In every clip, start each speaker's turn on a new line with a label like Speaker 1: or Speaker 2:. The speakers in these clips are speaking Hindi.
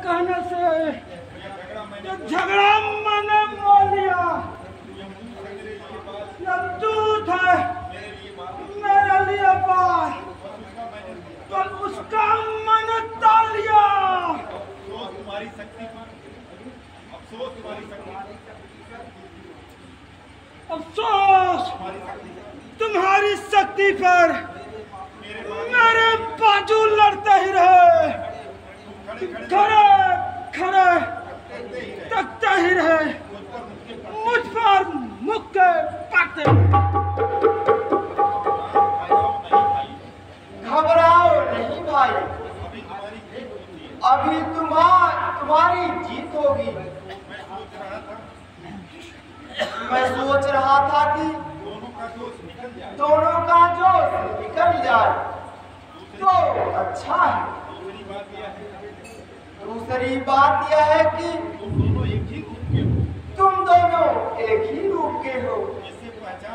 Speaker 1: कहने से ये झगड़ा मैंने मोल लिया। ये दूध है मेरे लिए बाल, तो उसका मैंने ताल लिया।
Speaker 2: तुम्हारी शक्ति पर अफसोस, तुम्हारी शक्ति,
Speaker 1: अफसोस तुम्हारी शक्ति पर मेरे बाजू लड़ते ही रहे, खड़े खड़े तकते ही रहे, मुझ पर मुक्के पाते।
Speaker 3: घबराओ नहीं भाई, अभी तुम्हारी जीत होगी। मैं सोच रहा था कि दोनों का जोश निकल जाए तो अच्छा है। दूसरी बात यह है कि तुम दोनों एक ही रूप के हो, इससे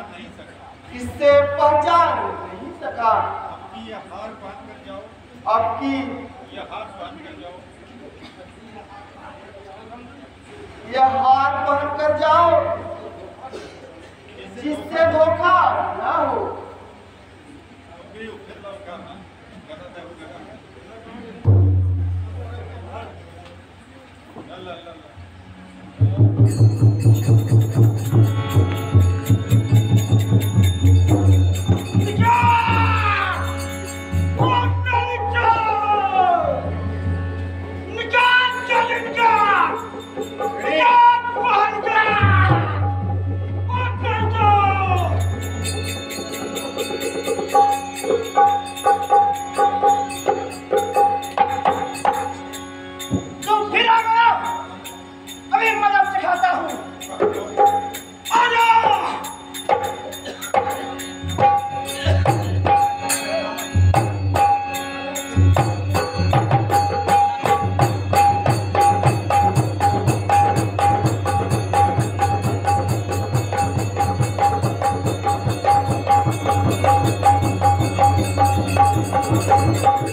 Speaker 3: पहचान नहीं सका।
Speaker 2: ये हार बांध कर जाओ,
Speaker 3: अब की
Speaker 2: ये हार बांध कर जाओ,
Speaker 3: यह हार पहन कर जाओ जिससे धोखा ना हो।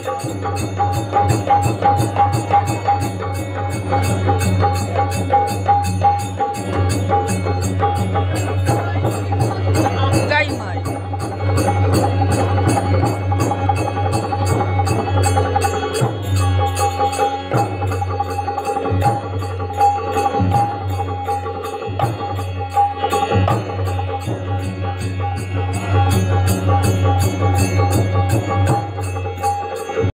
Speaker 4: Thank you.